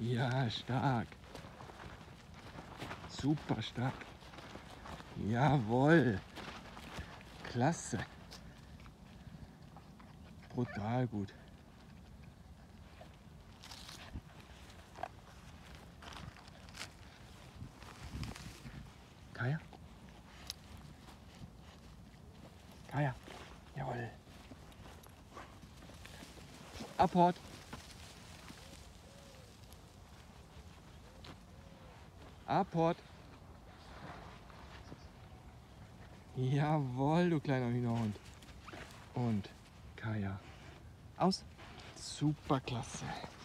Ja, stark. Super stark. Jawohl. Klasse. Brutal gut. Kaya? Kaya. Jawohl. Apport. Apport. Jawohl, du kleiner Hühnerhund. Und Kaya. Aus. Super klasse.